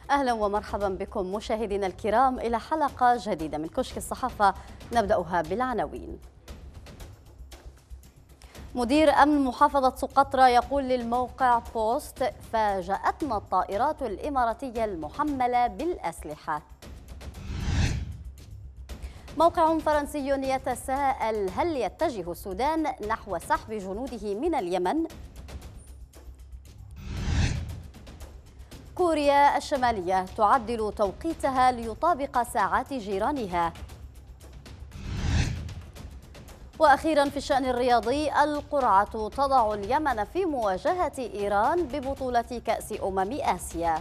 أهلا ومرحبا بكم مشاهدينا الكرام إلى حلقة جديدة من كشك الصحافة، نبدأها بالعناوين. مدير أمن محافظة سقطرى يقول للموقع بوست: فاجأتنا الطائرات الإماراتية المحملة بالأسلحة. موقع فرنسي يتساءل: هل يتجه السودان نحو سحب جنوده من اليمن؟ كوريا الشمالية تعدل توقيتها ليطابق ساعات جيرانها. وأخيرا في الشأن الرياضي، القرعة تضع اليمن في مواجهة إيران ببطولة كأس آسيا.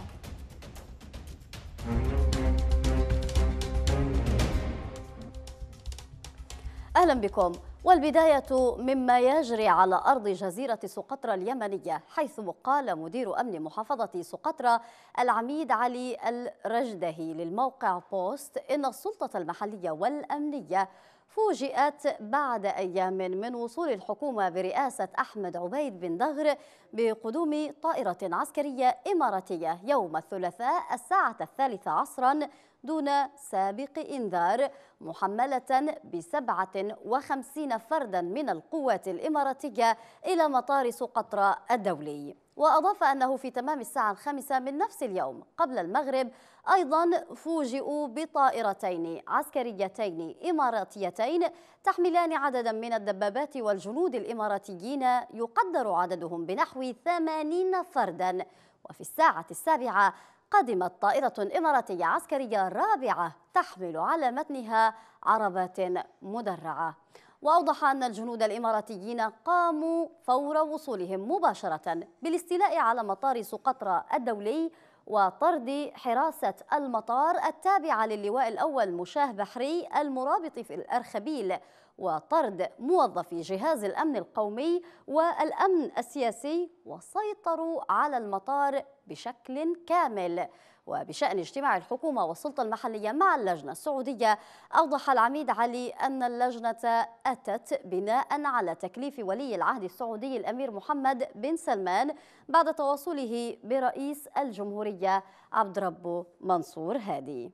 أهلا بكم، والبداية مما يجري على أرض جزيرة سقطرى اليمنية، حيث قال مدير أمن محافظة سقطرى العميد علي الرجدهي للموقع بوست إن السلطة المحلية والأمنية فوجئت بعد أيام من وصول الحكومة برئاسة أحمد عبيد بن دغر بقدوم طائرة عسكرية إماراتية يوم الثلاثاء الساعة 3 عصرا دون سابق إنذار، محملة ب57 فردا من القوات الإماراتية إلى مطار سقطرى الدولي. وأضاف أنه في تمام الساعة 5 من نفس اليوم قبل المغرب أيضا فوجئوا بطائرتين عسكريتين إماراتيتين تحملان عددا من الدبابات والجنود الإماراتيين يقدر عددهم بنحو 80 فردا. وفي الساعة 7 قدمت طائرة إماراتية عسكرية رابعة تحمل على متنها عربات مدرعة. وأوضح أن الجنود الإماراتيين قاموا فور وصولهم مباشرة بالاستيلاء على مطار سقطرى الدولي وطرد حراسة المطار التابعة للواء الأول مشاه بحري المرابط في الأرخبيل، وطرد موظفي جهاز الأمن القومي والأمن السياسي، وسيطروا على المطار بشكل كامل. وبشأن اجتماع الحكومة والسلطة المحلية مع اللجنة السعودية، أوضح العميد علي أن اللجنة أتت بناء على تكليف ولي العهد السعودي الأمير محمد بن سلمان بعد تواصله برئيس الجمهورية عبد ربه منصور هادي.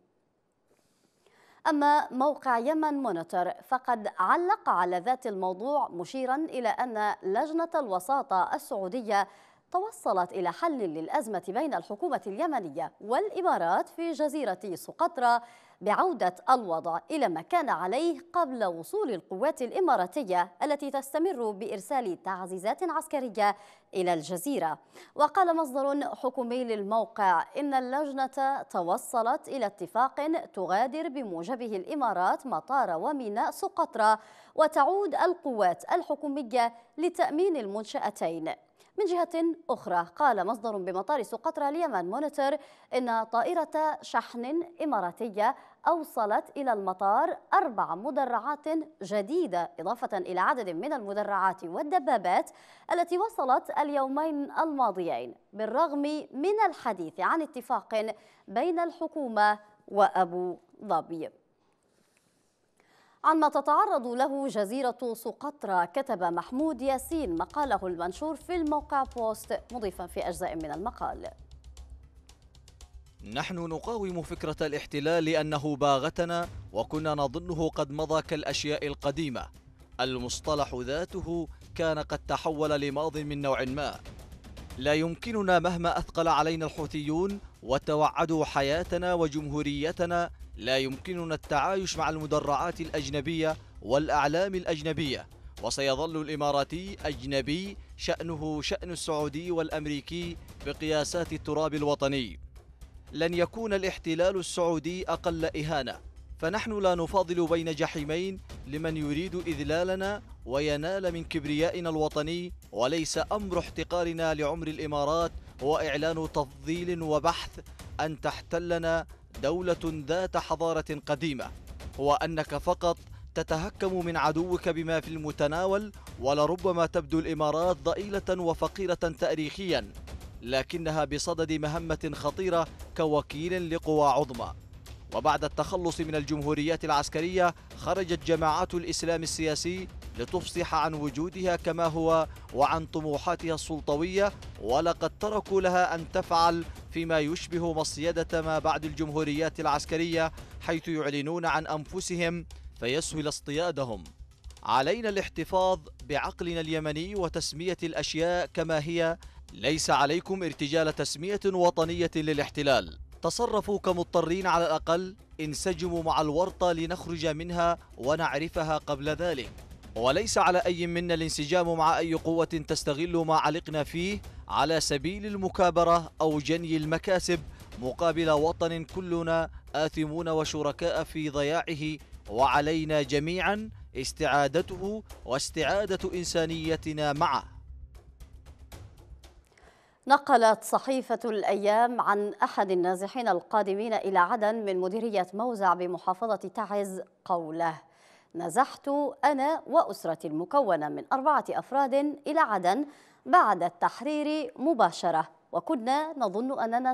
أما موقع يمن مونيتور فقد علق على ذات الموضوع مشيرا إلى أن لجنة الوساطة السعودية توصلت إلى حل للأزمة بين الحكومة اليمنية والإمارات في جزيرة سقطرى بعودة الوضع إلى ما كان عليه قبل وصول القوات الإماراتية التي تستمر بإرسال تعزيزات عسكرية إلى الجزيرة. وقال مصدر حكومي للموقع إن اللجنة توصلت إلى اتفاق تغادر بموجبه الإمارات مطار وميناء سقطرى، وتعود القوات الحكومية لتأمين المنشأتين. من جهة أخرى، قال مصدر بمطار سقطرى اليمن مونيتور إن طائرة شحن إماراتية أوصلت إلى المطار 4 مدرعات جديدة إضافة إلى عدد من المدرعات والدبابات التي وصلت اليومين الماضيين، بالرغم من الحديث عن اتفاق بين الحكومة وأبو ظبي. عما تتعرض له جزيرة سقطرى، كتب محمود ياسين مقاله المنشور في الموقع بوست، مضيفا في أجزاء من المقال: نحن نقاوم فكرة الاحتلال لأنه باغتنا وكنا نظنه قد مضى كالأشياء القديمة. المصطلح ذاته كان قد تحول لماض من نوع ما. لا يمكننا مهما أثقل علينا الحوثيون وتوعدوا حياتنا وجمهوريتنا، لا يمكننا التعايش مع المدرعات الأجنبية والأعلام الأجنبية، وسيظل الإماراتي أجنبي شأنه شأن السعودي والأمريكي بقياسات التراب الوطني. لن يكون الاحتلال السعودي أقل إهانة، فنحن لا نفاضل بين جحيمين لمن يريد إذلالنا وينال من كبريائنا الوطني، وليس أمر احتقارنا لعمر الإمارات هو إعلان تفضيل وبحث أن تحتلنا دولة ذات حضارة قديمة، هو أنك فقط تتهكم من عدوك بما في المتناول، ولربما تبدو الإمارات ضئيلة وفقيرة تاريخيا، لكنها بصدد مهمة خطيرة كوكيل لقوى عظمى. وبعد التخلص من الجمهوريات العسكرية خرجت جماعات الإسلام السياسي لتفصح عن وجودها كما هو وعن طموحاتها السلطوية، ولقد تركوا لها أن تفعل فيما يشبه مصيدة ما بعد الجمهوريات العسكرية، حيث يعلنون عن أنفسهم فيسهل اصطيادهم. علينا الاحتفاظ بعقلنا اليمني وتسمية الأشياء كما هي. ليس عليكم ارتجال تسمية وطنية للاحتلال. تصرفوا كمضطرين على الأقل، انسجموا مع الورطة لنخرج منها ونعرفها قبل ذلك. وليس على أي منا الانسجام مع أي قوة تستغل ما علقنا فيه على سبيل المكابرة أو جني المكاسب مقابل وطن كلنا آثمون وشركاء في ضياعه، وعلينا جميعا استعادته واستعادة إنسانيتنا معه. نقلت صحيفة الأيام عن أحد النازحين القادمين إلى عدن من مديرية موزع بمحافظة تعز قوله: نزحت أنا وأسرتي المكونة من 4 أفراد إلى عدن بعد التحرير مباشرة، وكنا نظن أننا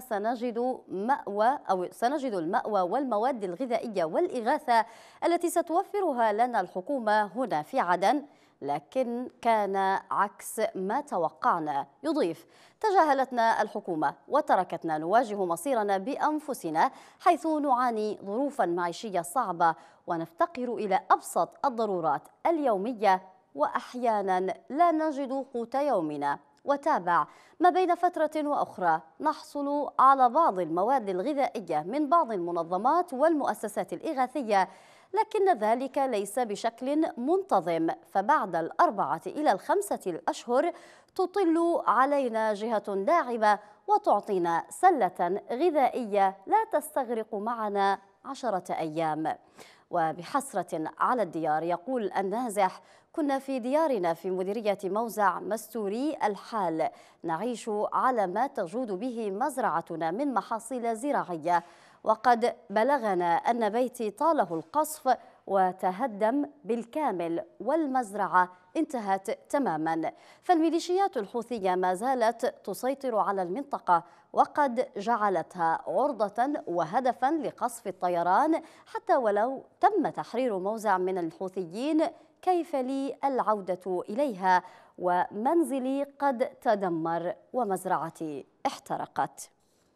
سنجد المأوى والمواد الغذائية والإغاثة التي ستوفرها لنا الحكومة هنا في عدن، لكن كان عكس ما توقعنا. يضيف: تجاهلتنا الحكومة وتركتنا نواجه مصيرنا بأنفسنا، حيث نعاني ظروفا معيشية صعبة ونفتقر إلى أبسط الضرورات اليومية، وأحيانا لا نجد قوت يومنا. وتابع: ما بين فترة وأخرى نحصل على بعض المواد الغذائية من بعض المنظمات والمؤسسات الإغاثية، لكن ذلك ليس بشكل منتظم، فبعد 4 إلى 5 أشهر تطل علينا جهة داعمة وتعطينا سلة غذائية لا تستغرق معنا 10 أيام. وبحسرة على الديار، يقول النازح: كنا في ديارنا في مديرية موزع مستوري الحال نعيش على ما تجود به مزرعتنا من محاصيل زراعية، وقد بلغنا أن بيتي طاله القصف وتهدم بالكامل والمزرعة انتهت تماما. فالميليشيات الحوثية ما زالت تسيطر على المنطقة، وقد جعلتها عرضة وهدفا لقصف الطيران. حتى ولو تم تحرير موزع من الحوثيين، كيف لي العودة إليها ومنزلي قد تدمر ومزرعتي احترقت؟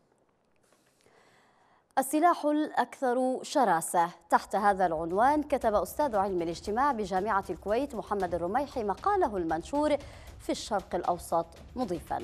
السلاح الأكثر شراسة. تحت هذا العنوان كتب أستاذ علم الاجتماع بجامعة الكويت محمد الرميحي مقاله المنشور في الشرق الأوسط، مضيفا: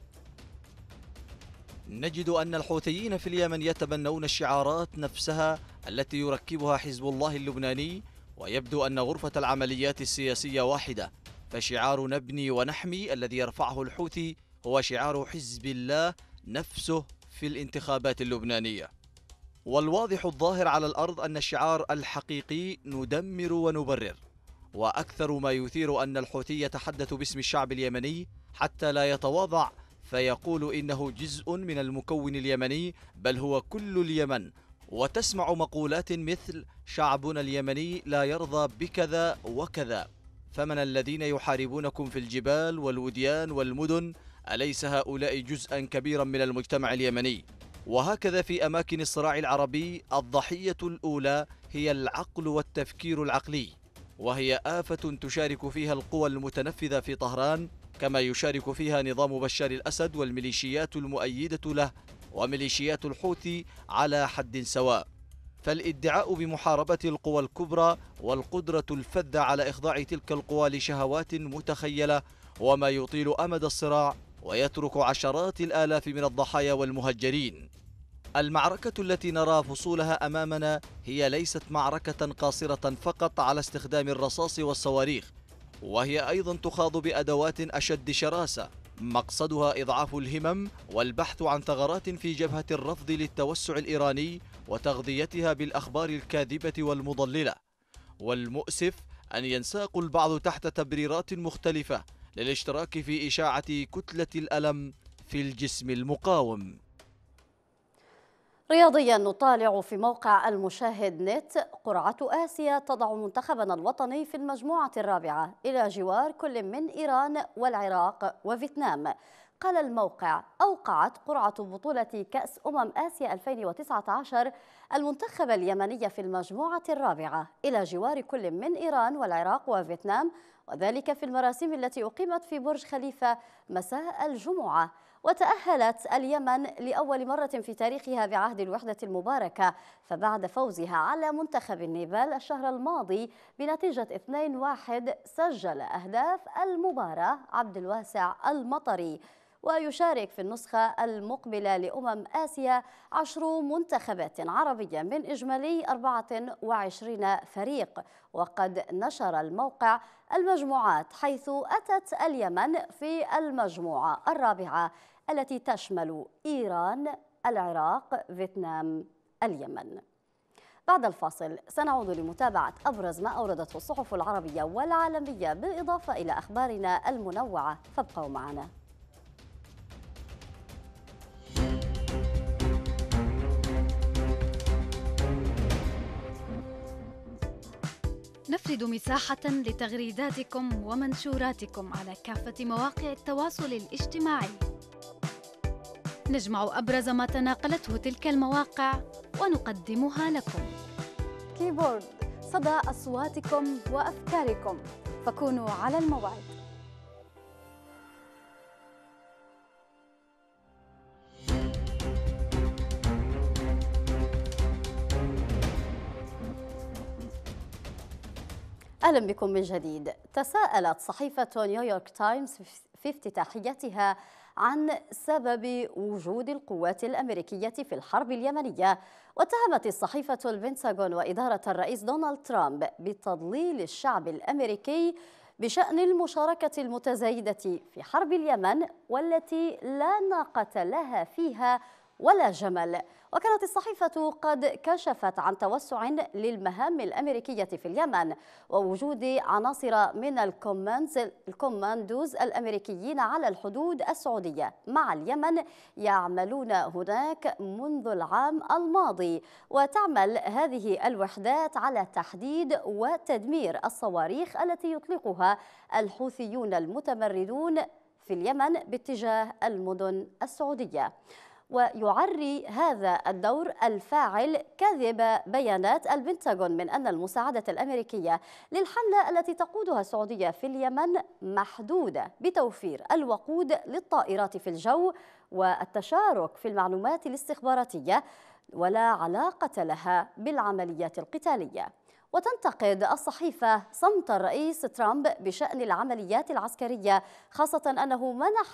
نجد أن الحوثيين في اليمن يتبنون الشعارات نفسها التي يركبها حزب الله اللبناني، ويبدو أن غرفة العمليات السياسية واحدة، فشعار نبني ونحمي الذي يرفعه الحوثي هو شعار حزب الله نفسه في الانتخابات اللبنانية. والواضح الظاهر على الأرض أن الشعار الحقيقي ندمر ونبرر. وأكثر ما يثير أن الحوثي يتحدث باسم الشعب اليمني حتى لا يتواضع فيقول إنه جزء من المكون اليمني، بل هو كل اليمن. وتسمع مقولات مثل: شعبنا اليمني لا يرضى بكذا وكذا، فمن الذين يحاربونكم في الجبال والوديان والمدن؟ أليس هؤلاء جزءا كبيرا من المجتمع اليمني؟ وهكذا في أماكن الصراع العربي الضحية الأولى هي العقل والتفكير العقلي، وهي آفة تشارك فيها القوى المتنفذة في طهران، كما يشارك فيها نظام بشار الأسد والميليشيات المؤيدة له وميليشيات الحوثي على حد سواء. فالادعاء بمحاربة القوى الكبرى والقدرة الفذة على إخضاع تلك القوى لشهوات متخيلة هو ما يطيل أمد الصراع ويترك عشرات الآلاف من الضحايا والمهجرين. المعركة التي نرى فصولها أمامنا هي ليست معركة قاصرة فقط على استخدام الرصاص والصواريخ، وهي أيضا تخاض بأدوات أشد شراسة، مقصدها إضعاف الهمم والبحث عن ثغرات في جبهة الرفض للتوسع الإيراني وتغذيتها بالأخبار الكاذبة والمضللة. والمؤسف أن ينساق البعض تحت تبريرات مختلفة للاشتراك في إشاعة كتلة الألم في الجسم المقاوم. رياضيا نطالع في موقع المشاهد نت: قرعة آسيا تضع منتخبنا الوطني في المجموعة الرابعة إلى جوار كل من إيران والعراق وفيتنام. قال الموقع: أوقعت قرعة بطولة كأس آسيا 2019 المنتخب اليمني في المجموعة الرابعة إلى جوار كل من إيران والعراق وفيتنام، وذلك في المراسم التي أقيمت في برج خليفة مساء الجمعة. وتأهلت اليمن لأول مرة في تاريخها بعهد الوحدة المباركة، فبعد فوزها على منتخب النيبال الشهر الماضي بنتيجة 2-1 سجل أهداف المباراة عبد الواسع المطري. ويشارك في النسخة المقبلة لأمم آسيا 10 منتخبات عربية من إجمالي 24 فريق. وقد نشر الموقع المجموعات، حيث أتت اليمن في المجموعة الرابعة التي تشمل إيران، العراق، فيتنام، اليمن. بعد الفاصل سنعود لمتابعة أبرز ما أوردته الصحف العربية والعالمية بالإضافة إلى أخبارنا المنوعة، فابقوا معنا. نفرد مساحة لتغريداتكم ومنشوراتكم على كافة مواقع التواصل الاجتماعي. نجمع أبرز ما تناقلته تلك المواقع ونقدمها لكم. كيبورد، صدى أصواتكم وأفكاركم، فكونوا على الموعد. أهلا بكم من جديد. تساءلت صحيفة نيويورك تايمز في افتتاحيتها عن سبب وجود القوات الأمريكية في الحرب اليمنية، واتهمت الصحيفة البنتاغون وإدارة الرئيس دونالد ترامب بتضليل الشعب الأمريكي بشأن المشاركة المتزايدة في حرب اليمن والتي لا ناقة لها فيها ولا جمل. وكانت الصحيفة قد كشفت عن توسع للمهام الأمريكية في اليمن ووجود عناصر من الكوماندوز الأمريكيين على الحدود السعودية مع اليمن يعملون هناك منذ العام الماضي، وتعمل هذه الوحدات على تحديد وتدمير الصواريخ التي يطلقها الحوثيون المتمردون في اليمن باتجاه المدن السعودية. ويعري هذا الدور الفاعل كذب بيانات البنتاغون من أن المساعدة الأمريكية للحملة التي تقودها السعودية في اليمن محدودة بتوفير الوقود للطائرات في الجو والتشارك في المعلومات الاستخباراتية، ولا علاقة لها بالعمليات القتالية. وتنتقد الصحيفة صمت الرئيس ترامب بشأن العمليات العسكرية، خاصة أنه منح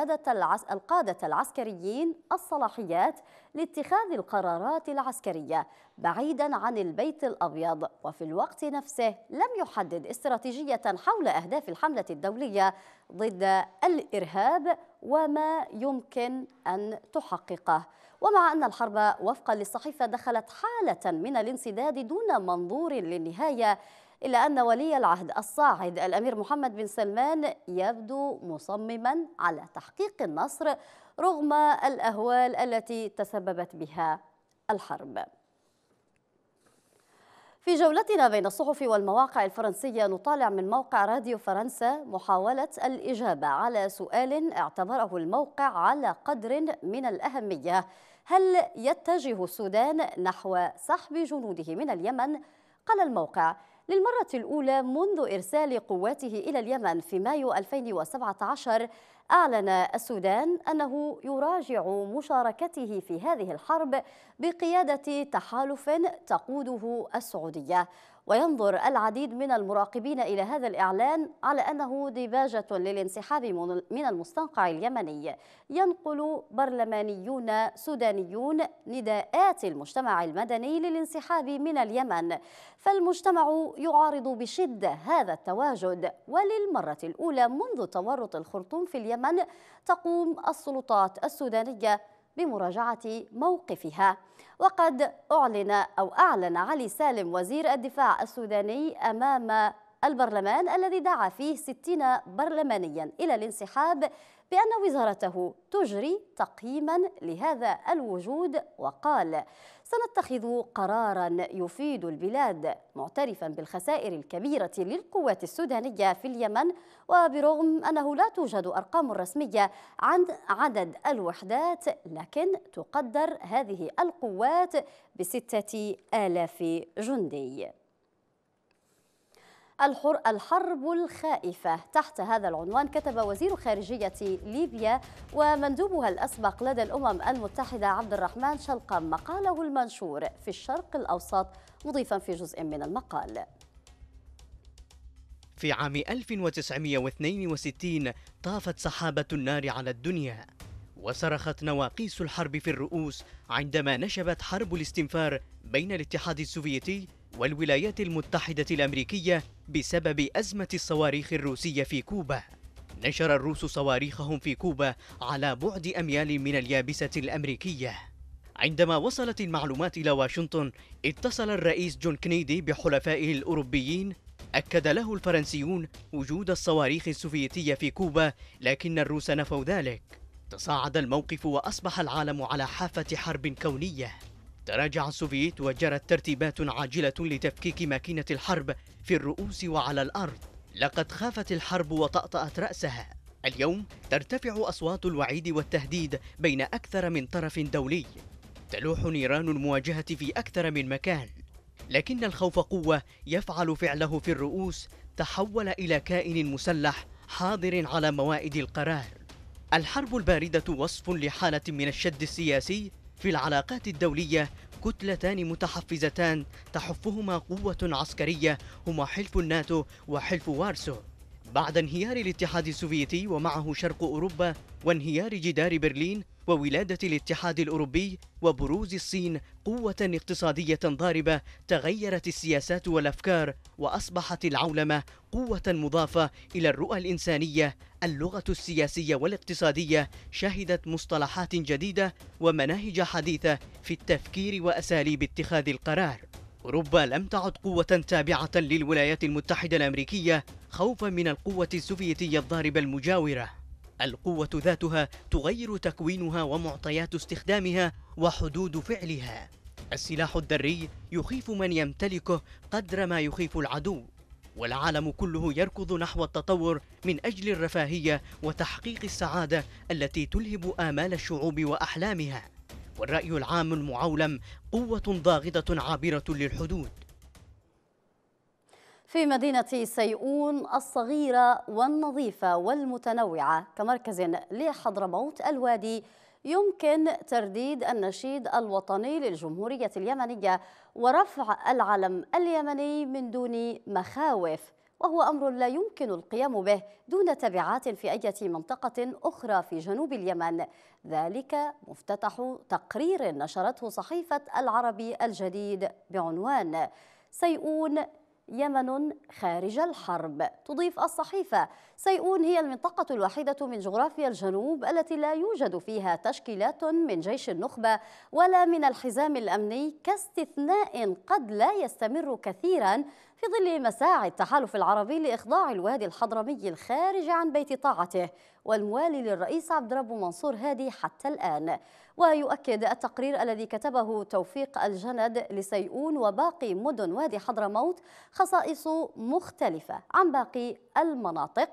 القادة العسكريين الصلاحيات لاتخاذ القرارات العسكرية بعيدا عن البيت الأبيض، وفي الوقت نفسه لم يحدد استراتيجية حول أهداف الحملة الدولية ضد الإرهاب وما يمكن أن تحققه. ومع أن الحرب وفقا للصحيفة دخلت حالة من الانسداد دون منظور للنهاية، إلا أن ولي العهد الصاعد الأمير محمد بن سلمان يبدو مصمما على تحقيق النصر رغم الأهوال التي تسببت بها الحرب. في جولتنا بين الصحف والمواقع الفرنسية نطالع من موقع راديو فرنسا محاولة الإجابة على سؤال اعتبره الموقع على قدر من الأهمية: هل يتجه السودان نحو سحب جنوده من اليمن؟ قال الموقع: للمرة الأولى منذ إرسال قواته إلى اليمن في مايو 2017 أعلن السودان أنه يراجع مشاركته في هذه الحرب بقيادة تحالف تقوده السعودية. وينظر العديد من المراقبين إلى هذا الإعلان على أنه ديباجة للانسحاب من المستنقع اليمني. ينقل برلمانيون سودانيون نداءات المجتمع المدني للانسحاب من اليمن، فالمجتمع يعارض بشدة هذا التواجد. وللمرة الأولى منذ تورط الخرطوم في اليمن تقوم السلطات السودانية بمراجعة موقفها. وقد أعلن علي سالم وزير الدفاع السوداني أمام البرلمان الذي دعا فيه 60 برلمانيا إلى الانسحاب بأن وزارته تجري تقييما لهذا الوجود، وقال: سنتخذ قرارا يفيد البلاد، معترفا بالخسائر الكبيرة للقوات السودانية في اليمن، وبرغم أنه لا توجد أرقام رسمية عن عدد الوحدات، لكن تقدر هذه القوات ب6,000 جندي. الحرب الخائفة. تحت هذا العنوان كتب وزير خارجية ليبيا ومندوبها الأسبق لدى الأمم المتحدة عبد الرحمن شلقم مقاله المنشور في الشرق الأوسط، مضيفا في جزء من المقال: في عام 1962 طافت سحابة النار على الدنيا، وصرخت نواقيس الحرب في الرؤوس عندما نشبت حرب الاستنفار بين الاتحاد السوفيتي والولايات المتحدة الأمريكية بسبب أزمة الصواريخ الروسية في كوبا. نشر الروس صواريخهم في كوبا على بعد أميال من اليابسة الأمريكية. عندما وصلت المعلومات إلى واشنطن، اتصل الرئيس جون كينيدي بحلفائه الأوروبيين. أكد له الفرنسيون وجود الصواريخ السوفيتية في كوبا، لكن الروس نفوا ذلك. تصاعد الموقف وأصبح العالم على حافة حرب كونية. تراجع السوفييت وجرت ترتيبات عاجلة لتفكيك ماكينة الحرب في الرؤوس وعلى الأرض. لقد خافت الحرب وطأطأت رأسها. اليوم ترتفع أصوات الوعيد والتهديد بين أكثر من طرف دولي. تلوح نيران المواجهة في أكثر من مكان، لكن الخوف قوة يفعل فعله في الرؤوس، تحول إلى كائن مسلح حاضر على موائد القرار. الحرب الباردة وصف لحالة من الشد السياسي في العلاقات الدولية. كتلتان متحفزتان تحفهما قوة عسكرية هما حلف الناتو وحلف وارسو. بعد انهيار الاتحاد السوفيتي ومعه شرق أوروبا وانهيار جدار برلين وولادة الاتحاد الأوروبي وبروز الصين قوة اقتصادية ضاربة، تغيرت السياسات والأفكار وأصبحت العولمة قوة مضافة إلى الرؤى الإنسانية. اللغة السياسية والاقتصادية شهدت مصطلحات جديدة ومناهج حديثة في التفكير وأساليب اتخاذ القرار. أوروبا لم تعد قوة تابعة للولايات المتحدة الأمريكية خوفا من القوة السوفيتية الضاربة المجاورة. القوة ذاتها تغير تكوينها ومعطيات استخدامها وحدود فعلها. السلاح الذري يخيف من يمتلكه قدر ما يخيف العدو، والعالم كله يركض نحو التطور من أجل الرفاهية وتحقيق السعادة التي تلهب آمال الشعوب وأحلامها. والرأي العام المعولم قوة ضاغطة عابرة للحدود. في مدينة سيئون الصغيرة والنظيفة والمتنوعة كمركز لحضرموت الوادي، يمكن ترديد النشيد الوطني للجمهورية اليمنية ورفع العلم اليمني من دون مخاوف، وهو أمر لا يمكن القيام به دون تبعات في أي منطقة أخرى في جنوب اليمن. ذلك مفتتح تقرير نشرته صحيفة العربي الجديد بعنوان سيئون يمن خارج الحرب. تضيف الصحيفة: سيئون هي المنطقة الوحيدة من جغرافيا الجنوب التي لا يوجد فيها تشكيلات من جيش النخبة ولا من الحزام الأمني، كاستثناء قد لا يستمر كثيرا في ظل مساعي التحالف العربي لإخضاع الوادي الحضرمي الخارج عن بيت طاعته والموالي للرئيس عبد ربه منصور هادي حتى الآن. ويؤكد التقرير الذي كتبه توفيق الجند لسيئون وباقي مدن وادي حضرموت خصائص مختلفة عن باقي المناطق،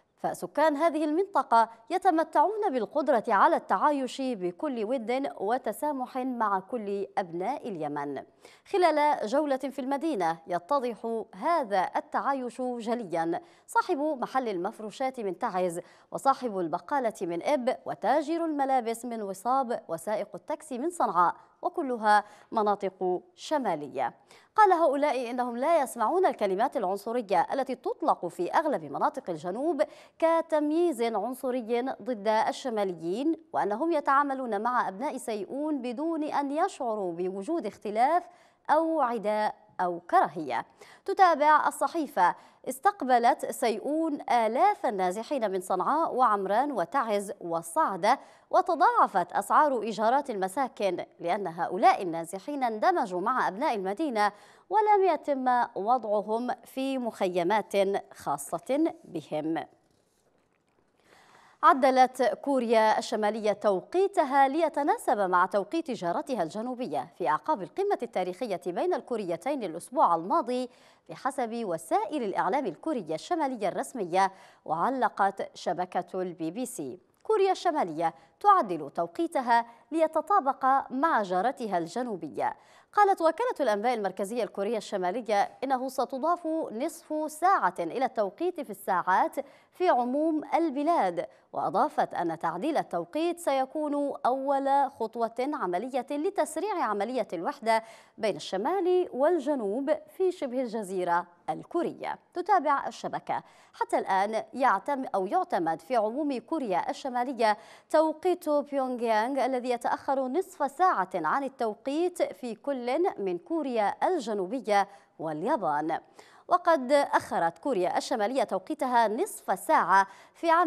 فسكان هذه المنطقة يتمتعون بالقدرة على التعايش بكل ود وتسامح مع كل أبناء اليمن. خلال جولة في المدينة يتضح هذا التعايش جليا. صاحب محل المفروشات من تعز، وصاحب البقالة من إب، وتاجر الملابس من وصاب، وسائق التاكسي من صنعاء، وكلها مناطق شمالية. قال هؤلاء إنهم لا يسمعون الكلمات العنصرية التي تطلق في أغلب مناطق الجنوب كتمييز عنصري ضد الشماليين، وأنهم يتعاملون مع أبناء سيئون بدون أن يشعروا بوجود اختلاف أو عداء أو كراهية. تتابع الصحيفة: استقبلت سيئون آلاف النازحين من صنعاء وعمران وتعز والصعدة، وتضاعفت أسعار إيجارات المساكن لأن هؤلاء النازحين اندمجوا مع أبناء المدينة ولم يتم وضعهم في مخيمات خاصة بهم. عدلت كوريا الشمالية توقيتها ليتناسب مع توقيت جارتها الجنوبية في أعقاب القمة التاريخية بين الكوريتين الأسبوع الماضي بحسب وسائل الإعلام الكورية الشمالية الرسمية. وعلقت شبكة الBBC: كوريا الشمالية تعدل توقيتها ليتطابق مع جارتها الجنوبية. قالت وكالة الأنباء المركزية الكورية الشمالية إنه ستضاف نصف ساعة إلى التوقيت في الساعات في عموم البلاد، وأضافت أن تعديل التوقيت سيكون أول خطوة عملية لتسريع عملية الوحدة بين الشمال والجنوب في شبه الجزيرة الكورية. تتابع الشبكة. حتى الآن يعتمد في عموم كوريا الشمالية توقيت بيونغ يانغ الذي يتأخر نصف ساعة عن التوقيت في كل من كوريا الجنوبية واليابان. وقد أخرت كوريا الشمالية توقيتها نصف ساعة في عام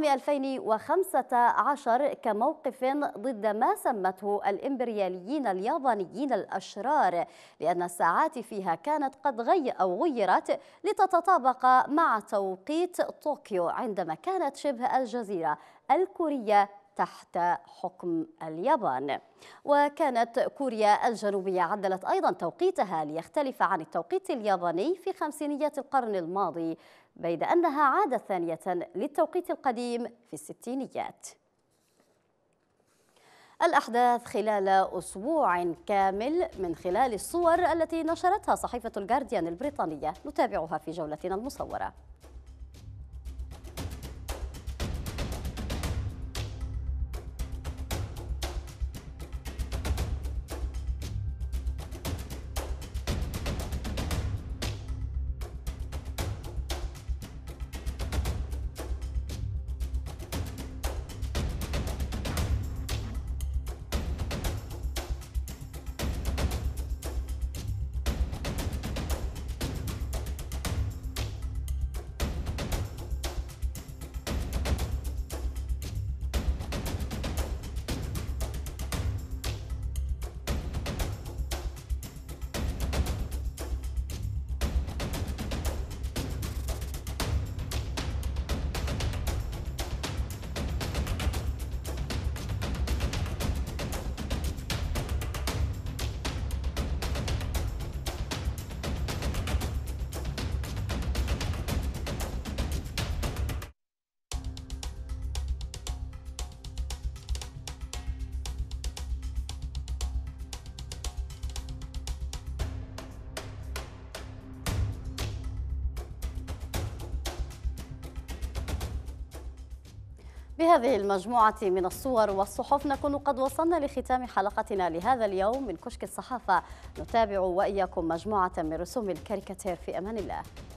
2015 كموقف ضد ما سمته الإمبرياليين اليابانيين الأشرار، لأن الساعات فيها كانت قد غيرت لتتطابق مع توقيت طوكيو عندما كانت شبه الجزيرة الكورية تحت حكم اليابان. وكانت كوريا الجنوبية عدلت أيضا توقيتها ليختلف عن التوقيت الياباني في خمسينيات القرن الماضي، بيد أنها عادت ثانية للتوقيت القديم في الستينيات. الأحداث خلال أسبوع كامل من خلال الصور التي نشرتها صحيفة الجارديان البريطانية، نتابعها في جولتنا المصورة. بهذه المجموعة من الصور والصحف نكون قد وصلنا لختام حلقتنا لهذا اليوم من كشك الصحافة. نتابع وإياكم مجموعة من رسوم الكاريكاتير في أمان الله.